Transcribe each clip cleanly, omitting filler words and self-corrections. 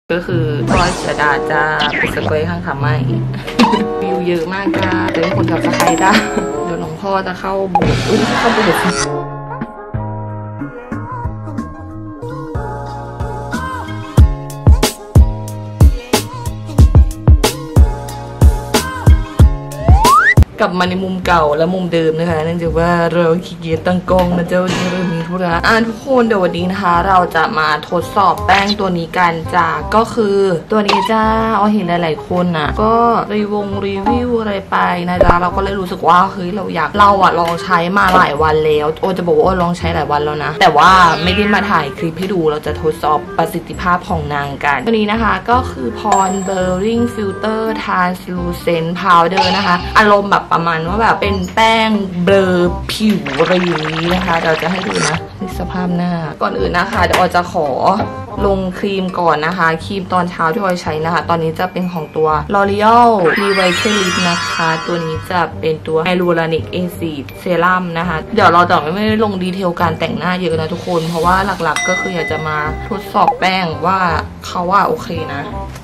ก็คือพลอยเสดาจะไปสกอยข้างขาไม่วิวเยอะมากจ้าเป็นคนกับสะใภ้จ้าเดี๋ยวหลวงพ่อจะเข้าโบสถ์เข้าโบสถ์กลับมาในมุมเก่าและมุมเดิมนะคะเนื่องจากว่าเราขี้เกียจตั้งกล้องนะเจ้าเริ่มมีธุระทุกคนเดี๋ยววันนี้นะคะเราจะมาทดสอบแป้งตัวนี้กันจ้าก็คือตัวนี้จ้าเอาเห็นหลายๆคนอ่ะก็รีวิวอะไรไปนะจ๊ะเราก็เลยรู้สึกว่าเฮ้ยเราลองใช้มาหลายวันแล้วโอจะบอกว่าลองใช้หลายวันแล้วนะแต่ว่าไม่ได้มาถ่ายคลิปให้ดูเราจะทดสอบประสิทธิภาพของนางกันตัวนี้นะคะก็คือ Pond Blurring Filter Translucent Powder นะคะอารมณ์แบบประมาณว่าแบบเป็นแป้งเบลอผิวอะไรอย่างนี้นะคะเราจะให้ดูนะนี่สภาพหน้าก่อนอื่นนะคะเดี๋ยวจะขอลงครีมก่อนนะคะครีมตอนเช้าที่ออยใช้นะคะตอนนี้จะเป็นของตัว L'Oreal Revitalift นะคะตัวนี้จะเป็นตัว Hyaluronic Acid Serum นะคะเดี๋ยวเราจะไม่ลงดีเทลการแต่งหน้าเยอะนะทุกคนเพราะว่าหลักๆก็คืออยากจะมาทดสอบแป้งว่าเขาว่าโอเคนะ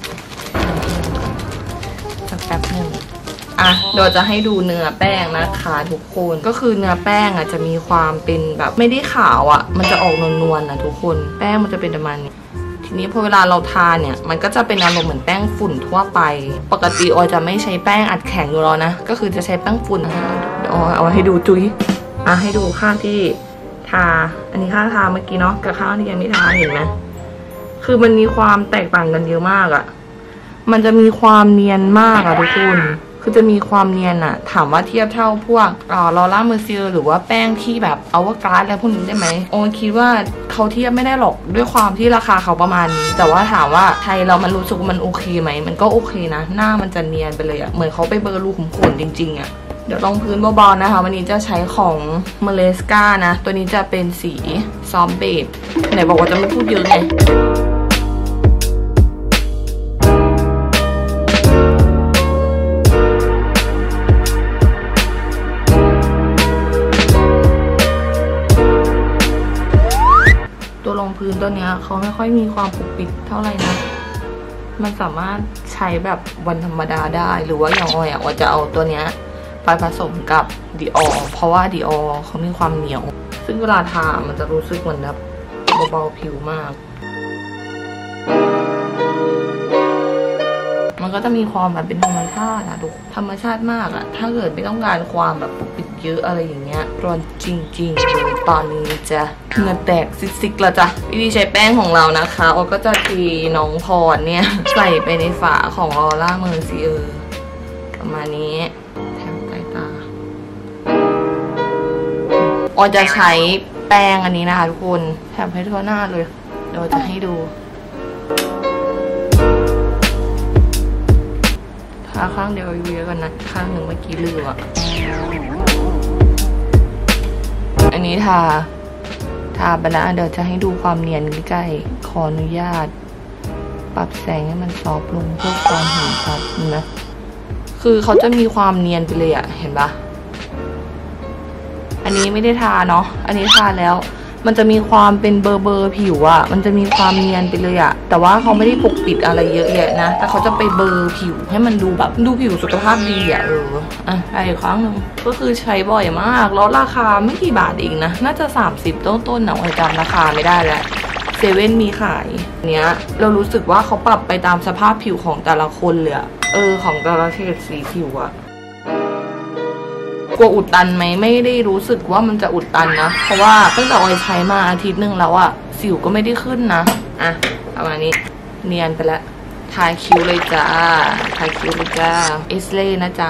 สักแป๊บหนึ่งเดี๋ยวจะให้ดูเนื้อแป้งนะคะทุกคนก็คือเนื้อแป้งจะมีความเป็นแบบไม่ได้ขาวมันจะออกนวลๆนะทุกคนแป้งมันจะเป็นประมาณนี้ทีนี้พอเวลาเราทาเนี่ยมันก็จะเป็นอารมณ์เหมือนแป้งฝุ่นทั่วไปปกติออยจะไม่ใช้แป้งอัดแข็งอยู่แล้วนะก็คือจะใช้แป้งฝุ่นเดี๋ยวเอาให้ดูจุ๊ยให้ดูข้างที่ทาอันนี้ข้างทาเมื่อกี้เนาะกับข้างที่ยังไม่ทาเห็นไหมคือมันมีความแตกต่างกันเยอะมากมันจะมีความเนียนมากทุกคนคือจะมีความเนียนถามว่าเทียบเท่าพวกลอร่าเมอร์เซียหรือว่าแป้งที่แบบอวกาศอะไรพวกนี้ได้ไหมโอคิดว่าเขาเทียบไม่ได้หรอกด้วยความที่ราคาเขาประมาณนี้แต่ว่าถามว่าไทยเรามันรู้สึกมันโอเคไหมมันก็โอเคนะหน้ามันจะเนียนไปเลยเหมือนเขาไปเบอร์รูขุมขนจริงๆเดี๋ยวลองพื้นเบาๆนะคะวันนี้จะใช้ของเมเลสกานะตัวนี้จะเป็นสีซอฟต์เบจไหนบอกว่าจะไม่พูดเยอะไงตัวรองพื้นตัวเนี้ยเขาไม่ค่อยมีความปกปิดเท่าไหร่นะมันสามารถใช้แบบวันธรรมดาได้หรือว่าอย่างออยว่าจะเอาตัวเนี้ยไปผสมกับดีออเพราะว่าดีออเขามีความเหนียวซึ่งเวลาทามันจะรู้สึกเหมือนแบบเบาๆผิวมากมันก็จะมีความแบบเป็นธรรมชาติทุกธรรมชาติมากถ้าเกิดไม่ต้องการความแบบปกปิดเยอะอะไรอย่างเงี้ยร้อนจริงๆเลยตอนนี้จะเหงื่อแตกซิกๆแล้วจ้ะวิธีใช้แป้งของเรานะคะเราก็จะทีน้องพรเนี่ยใส่ไปในฝาของลอร่าเมอร์เซียประมาณนี้แถมใต้ตาจะใช้แป้งอันนี้นะคะทุกคนแถมให้ทั่วหน้าเลยเดี๋ยวจะให้ดูทาข้างเดียวเยอะกันนะข้างหนึ่งเมื่อกี้ลืมอันนี้ทาไปแล้วเดี๋ยวจะให้ดูความเนียนใกล้ๆขออนุญาตปรับแสงให้มันซอฟลงเพื่อความเห็นชัดนะคือเขาจะมีความเนียนไปเลยเห็นปะอันนี้ไม่ได้ทาเนาะอันนี้ทาแล้วมันจะมีความเป็นเบอร์ผิวมันจะมีความเนียนไปเลยแต่ว่าเขาไม่ได้ปกปิดอะไรเยอะแยะนะแต่เขาจะไปเบอร์ผิวให้มันดูแบบดูผิวสุขภาพดีอีกครั้งหนึ่งก็คือใช้บ่อยมากแล้วราคาไม่กี่บาทเองนะน่าจะ30ต้นๆนะจำราคาไม่ได้แล้วเซเว่นมีขายเนี้ยเรารู้สึกว่าเขาปรับไปตามสภาพผิวของแต่ละคนเลยของแต่ละเฉดสีผิวกลัวอุดตันไหมไม่ได้รู้สึกว่ามันจะอุดตันนะเพราะว่าตั้งแต่ออยใช้มาอาทิตย์หนึ่งแล้วสิวก็ไม่ได้ขึ้นนะประมาณนี้เนียนไปแล้วทาคิ้วเลยจ้าเอสเล่นะจ๊ะ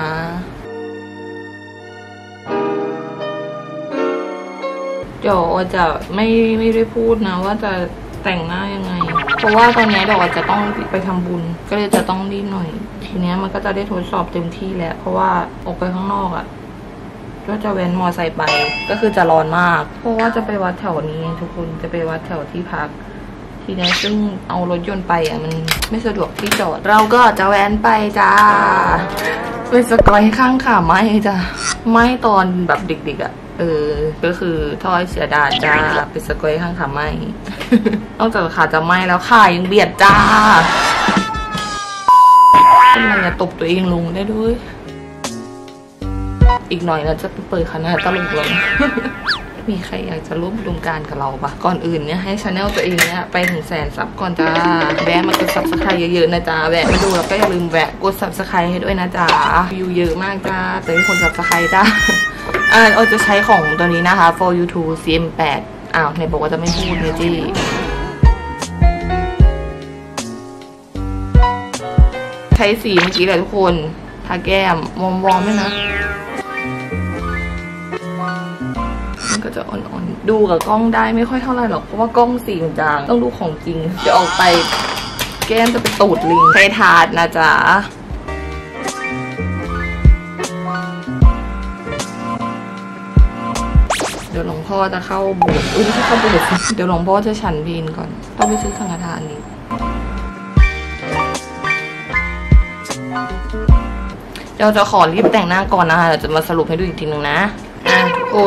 เดี๋ยวออยจะไม่ได้พูดนะว่าจะแต่งหน้ายังไงเพราะว่าตอนนี้เดี๋ยวออยจะต้องไปทำบุญก็เลยจะต้องรีบหน่อยทีนี้มันก็จะได้ทดสอบเต็มที่แล้วเพราะว่าออกไปข้างนอกก็จะเว้นมอไซค์ไปก็คือจะร้อนมากเพราะว่าจะไปวัดแถวนี้ทุกคนจะไปวัดแถวที่พักทีนี้ซึ่งเอารถยนต์ไปมันไม่สะดวกที่จอดเราก็จะแว้นไปจ้าไปสกอยข้างขาไม่จ้ะไม่ตอนแบบเด็กๆก็คือทอยเสียดายจ้าเป็นสกอยข้างขาไหม นอกจากขาจะไหมแล้วขายังเบียดจ้าเป็นไรอะตบตัวเองลงได้ด้วยอีกหน่อยเราจะเปิดคณะตลกเลย มีใครอยากจะร่วมอุดมการณ์กับเราปะก่อนอื่นเนี่ยให้ชาแนลตัวเองเนี่ยไปถึง100,000 ซับก่อนจ้าแวะมากดซับสไครต์เยอะๆนะจ้าแวะมาดูแล้วก็อย่าลืมแวะกดซับสไครต์ให้ด้วยนะจ้าวิวเยอะมากจ้าแต่มีคนซับสไครต์จ้าเราจะใช้ของตัวนี้นะคะ for YouTube CM8 ในบอกว่าจะไม่พูดเนี่ยจี้ใช้สีเมื่อกี้แหละทุกคนทาแก้มวอมๆด้วยนะมันก็จะอ่อนๆดูกับกล้องได้ไม่ค่อยเท่าไหร่หรอกเพราะว่ากล้องสีมันจางต้องดูของจริงจะออกไปแก้มจะเป็นตูดลิงใช้ถาดนะจ๊ะเดี๋ยวหลวงพ่อจะเข้าโบสถ์ไม่ใช่เข้าโบสถ์เดี๋ยวหลวงพ่อจะฉันเพลก่อนต้องไปซื้อสังฆทานนี้เดี๋ยวจะขอรีบแต่งหน้าก่อนนะคะเดี๋ยวจะมาสรุปให้ดูอีกทีนึงนะทุกคน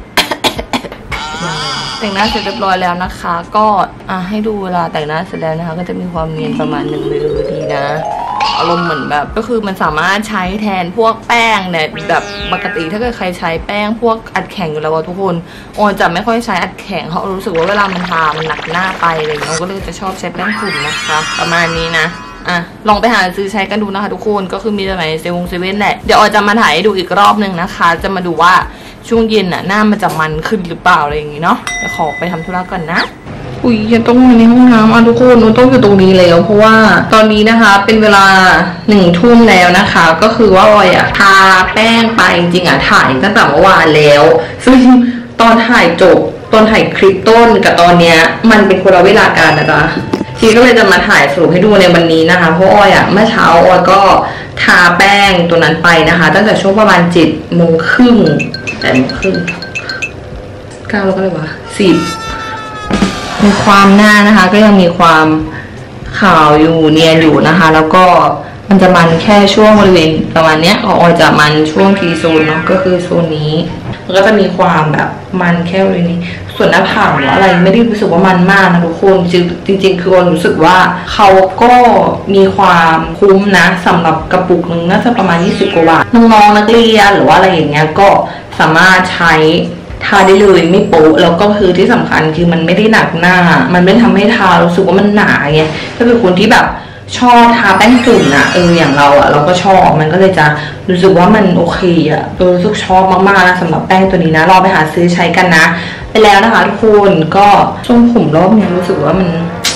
แต่งหน้าเสร็จเรียบร้อยแล้วนะคะก็ให้ดูเวลาแต่งหน้าเสร็จแล้วนะคะก็จะมีความเนียนประมาณนึงเลยดูดีนะอารมณ์เหมือนแบบก็คือมันสามารถใช้แทนพวกแป้งเนี่ยแบบปกติถ้าเกิดใครใช้แป้งพวกอัดแข็งอยู่แล้วทุกคนออนจะไม่ค่อยใช้อัดแข็งเพราะรู้สึกว่าเวลามันทามันหนักหน้าไปอะไรอย่างเงี้ยก็เลยจะชอบใช้แป้งฝุ่นนะคะประมาณนี้นะลองไปหาซื้อใช้กันดูนะคะทุกคนก็คือมีแต่ในเซเว่นแหละเดี๋ยวออยจะมาถ่ายให้ดูอีกรอบนึงนะคะจะมาดูว่าช่วงเย็นหน้ามันจะมันขึ้นหรือเปล่าอะไรอย่างงี้เนาะเดี๋ยวขอไปทำธุระก่อนนะฉันต้องมาในห้องน้ำทุกคนต้องอยู่ตรงนี้แล้วเพราะว่าตอนนี้นะคะเป็นเวลา1 ทุ่มแล้วนะคะก็คือว่าออยทาแป้งไปจริงๆถ่ายตั้งแต่เมื่อวานแล้วซึ่งตอนถ่ายจบตอนถ่ายคลิปต้นกับตอนเนี้ยมันเป็นคนละเวลากันนะจ๊ะทีก็เลยจะมาถ่ายสรุปให้ดูในวันนี้นะคะเพราะออยเมื่อเช้าออยก็ทาแป้งตัวนั้นไปนะคะตั้งแต่ช่วงประมาณ7 โมงครึ่ง8 โมงครึ่ง9แล้วก็เลยวะ10มีความหน้านะคะก็ยังมีความขาวอยู่เนียนอยู่นะคะแล้วก็มันจะมันแค่ช่วงบริเวณประมาณเนี้ยของออยจะมันช่วงทีโซนเนาะก็คือโซนนี้มันก็จะมีความแบบมันแค่บริเวณนี้ส่วนหน้าผากหรืออะไรไม่ได้รู้สึกว่ามันมากนะทุกคนจริงๆคือออยรู้สึกว่าเขาก็มีความคุ้มนะสำหรับกระปุกนึงน่าจะประมาณ20 กว่าบาทน้องๆนักเรียนหรือว่าอะไรอย่างเงี้ยก็สามารถใช้ทาได้เลยไม่โป๊ะแล้วก็คือที่สำคัญคือมันไม่ได้หนักหน้ามันไม่ทำให้ทารู้สึกว่ามันหนาไงถ้าเป็นคนที่แบบชอบทาแป้งฝุ่นอย่างเราเราก็ชอบมันก็เลยจะรู้สึกว่ามันโอเครู้สึกชอบมากๆนะสำหรับแป้งตัวนี้นะรอไปหาซื้อใช้กันนะไปแล้วนะคะทุกคนก็ทรงผมรอบนี้รู้สึกว่ามัน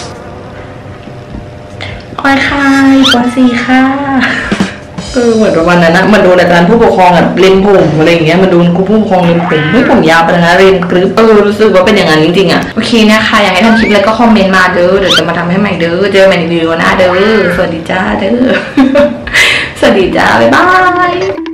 อ้อยค่ะกว่าสีค่ะเหมือนประมาณนั้นนะมาดูอาจารย์ผู้ปกครองเล่นผมอะไรอย่างเงี้ยมาดูครูผู้ปกครองเล่นผมผมยาวไปนะเรียนกรึ๊บรู้สึกว่าเป็นอย่างนั้นจริงๆโอเคนะคะอยากให้ทำคลิปอะไรก็คอมเมนต์มาเด้อเดี๋ยวจะมาทำให้ใหม่เด้อเจอใหม่ในวิดีโอหน้าเด้อสวัสดีจ้าเด้อ สวัสดีจ้าบ๊ายบาย